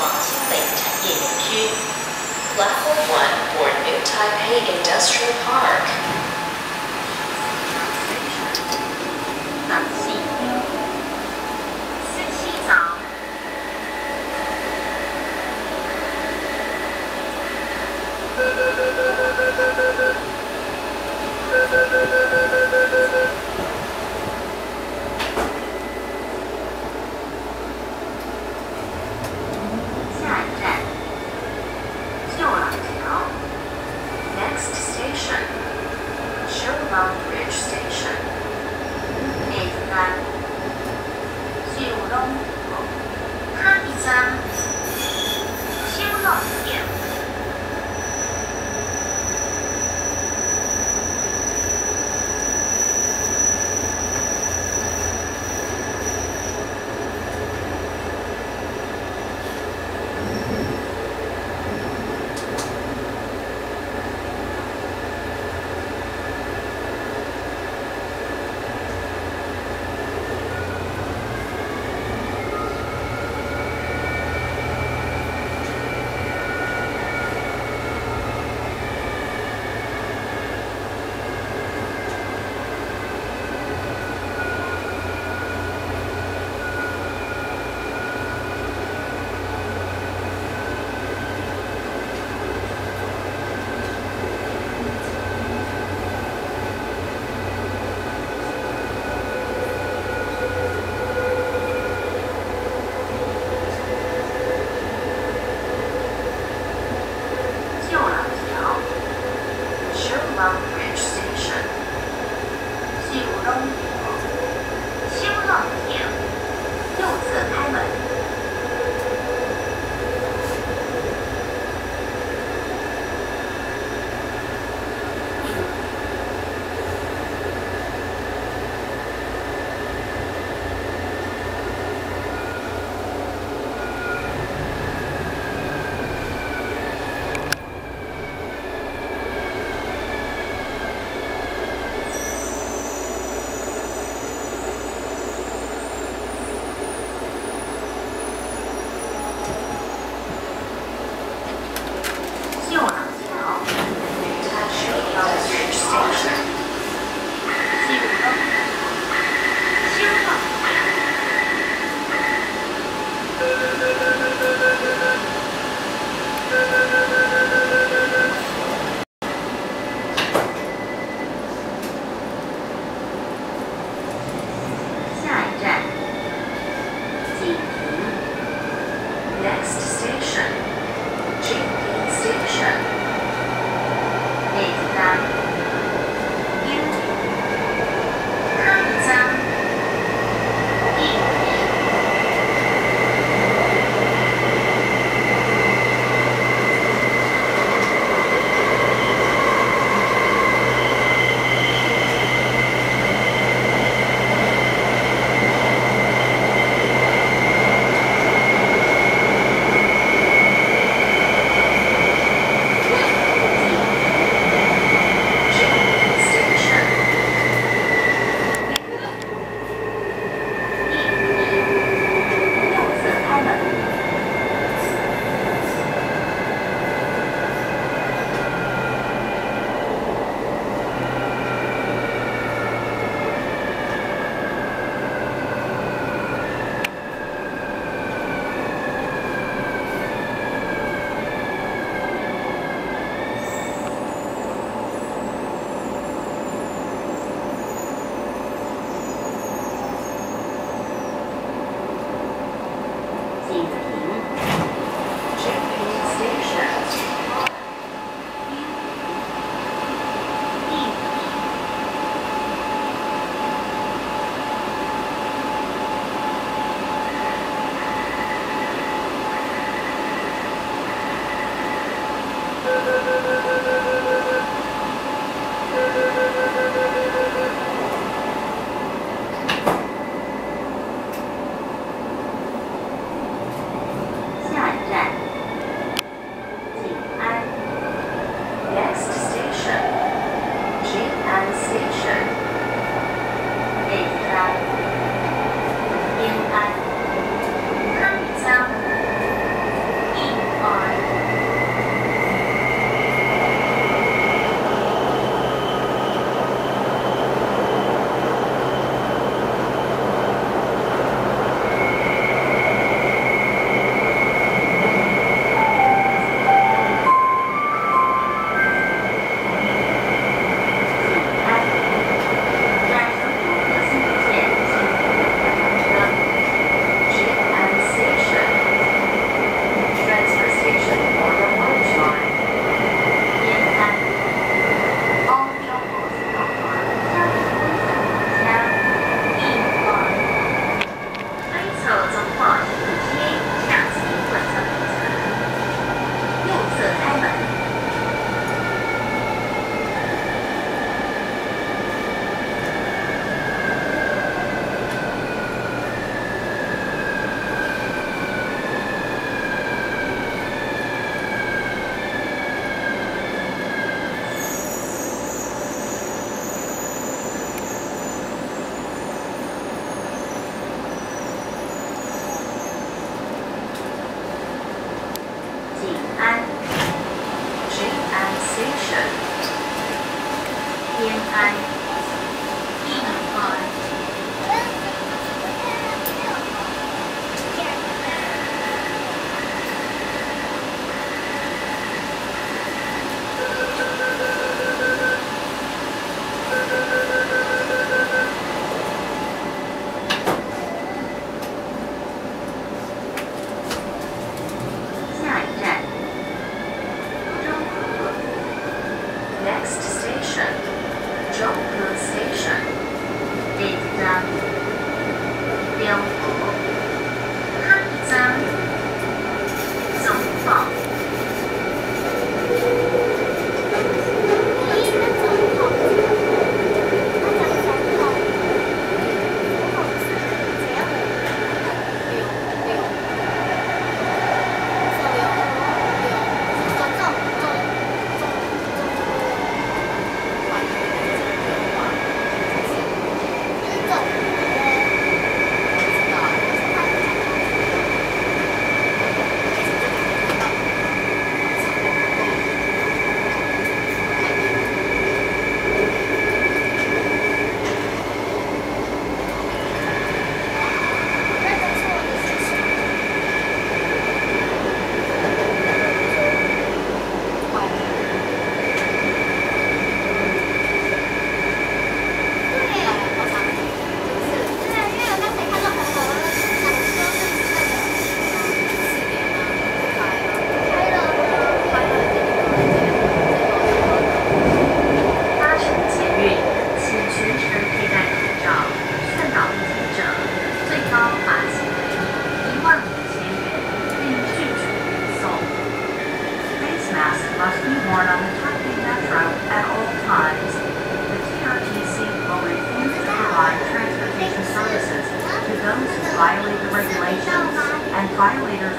往新北产业园区。Platform 1 for New Taipei Industrial Park. 西早。下一站，旧廊桥。Next station,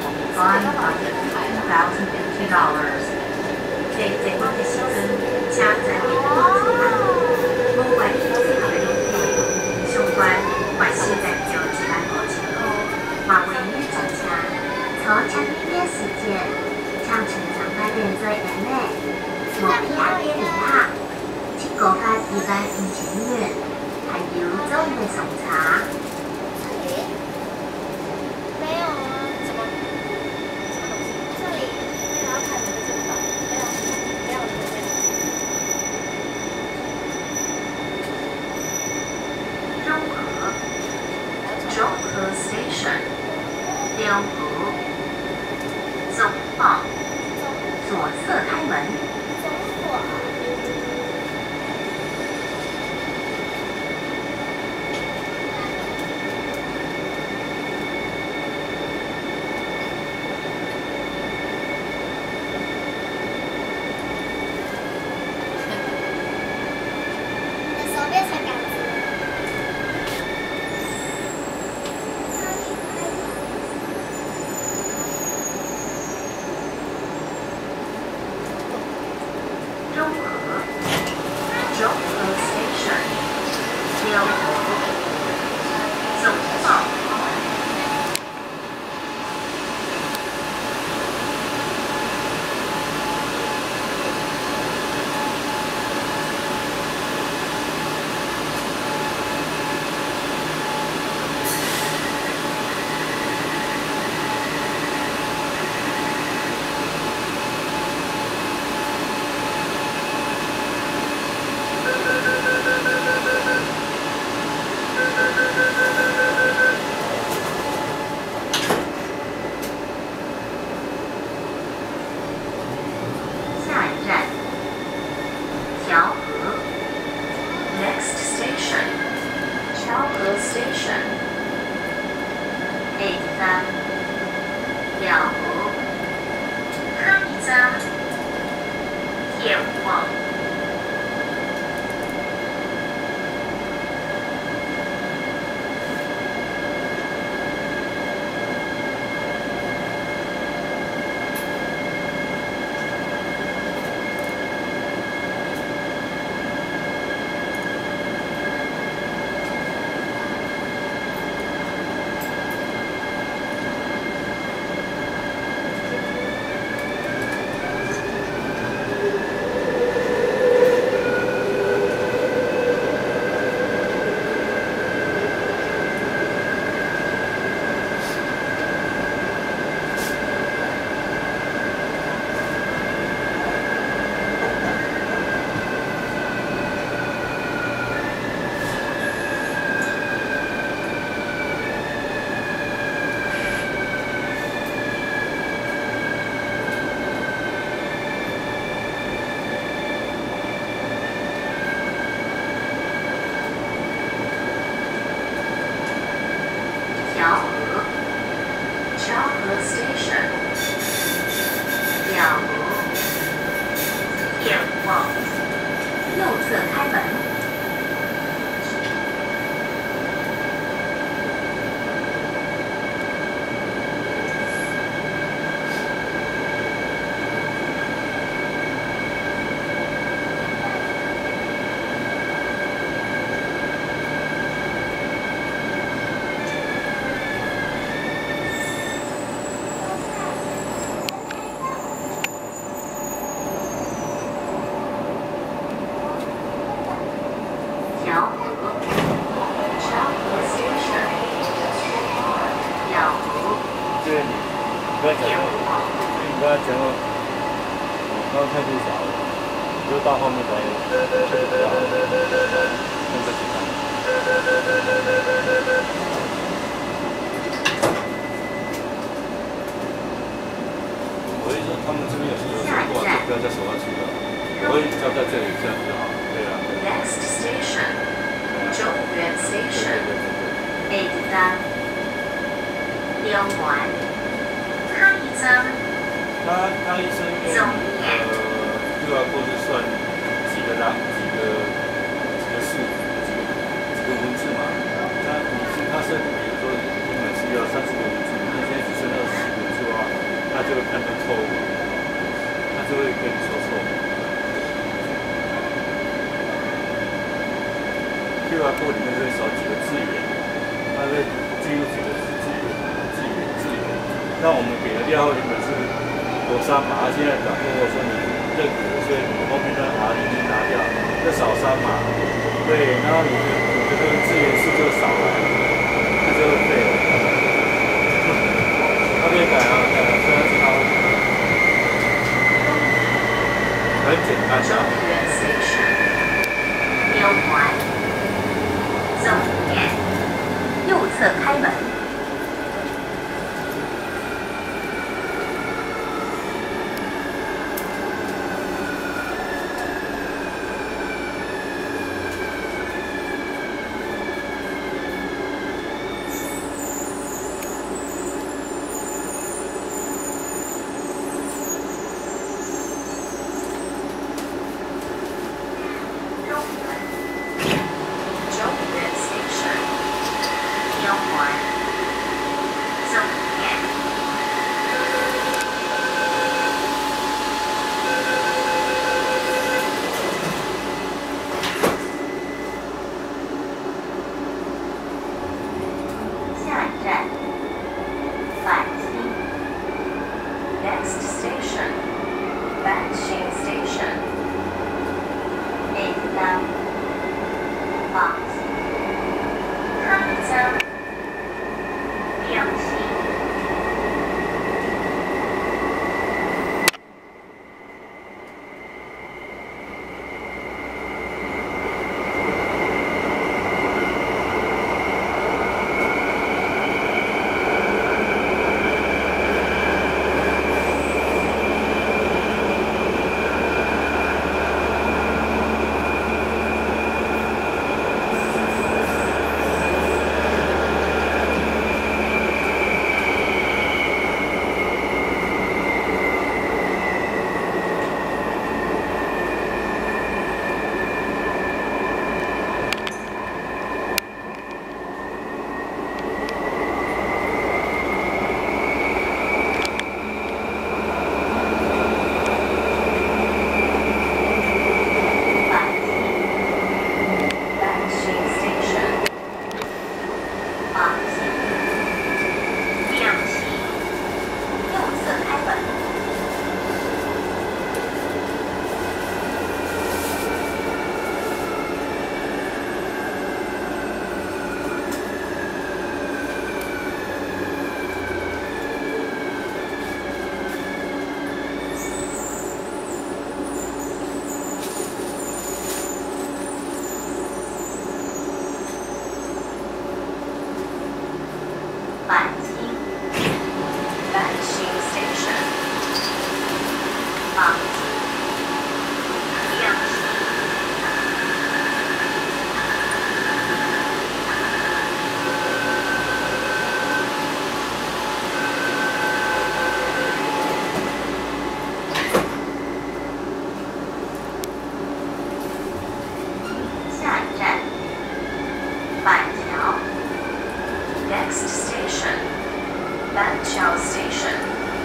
$550,000。在结婚嘅時陣，請在結婚之後，無關於適合嘅用品相關或是代表其他國情後，華為女主車從產品嘅時間，將全場改變做 MA， 無 PIA 零客，只高發250,000元，還有週末送茶。 没有啊，什么东西？这里那个要开门的这个吧，没有这边。 中和 Station， 中和总报，左側開門。 中火。手变成杆子。 中和 Station， 中和总报。下一站，調和 Next station， 調和 Station。8站，調和下一站，天王。調和 Station， 調和天王，右側開門。調和 Station， 調和对，你不要讲天那， 王。 你不要讲那，刚刚态度小了，你就到后面来，这个比较好，那个简单。我会说他们这边有时候过就不要再手上去了，我会交在这里这样就好。对啊，对啊。 Next station， 中原对 Station， 对对对。 8站，中原。下一站， 他医生用QR code 是算几个数几个文字嘛？那他设比如说原本是要30个文字，那现在只剩20个文字的话， 他就会判断错误，他就会跟你说错。QR code 里面会少几个字眼，它会记录几个字眼。那我们给的料原本是有3码，现在如果说你认可，所以你后面的 R 已经拿掉，就少3码。对，然后你的这个字元数就少了，它就会废了。它可以改啊，改了，虽然知道很简单的。 中原 Station， 标环，走远，右侧开门。 Next station, Banqiao Station.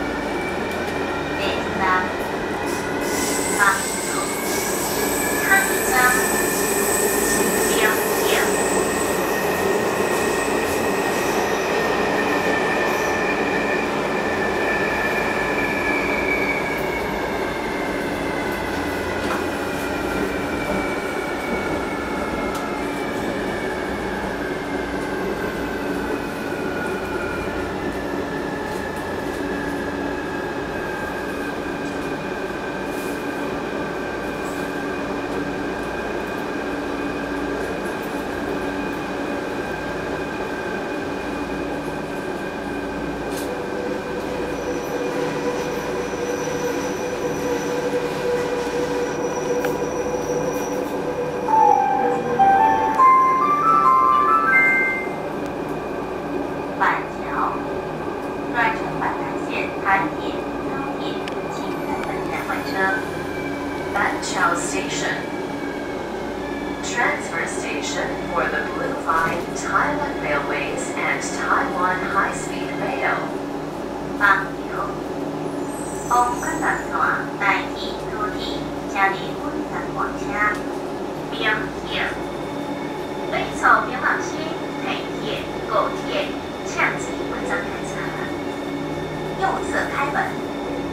板桥 Station, transfer station for the Blue Line, Thailand Railways and Taiwan High-Speed Rail. 板桥公关段台铁、高铁、嘉义稳站换车，并行。对从明朗区、台铁、高铁、抢击稳站开车，右侧开门。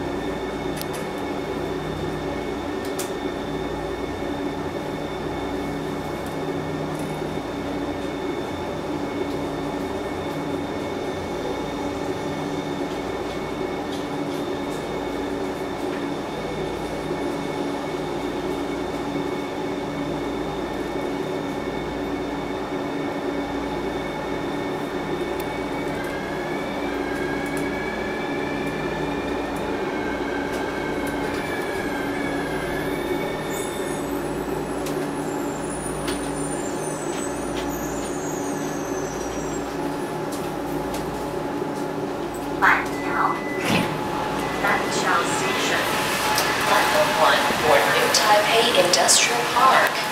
板桥 Platform 1 for New Taipei Industrial Park.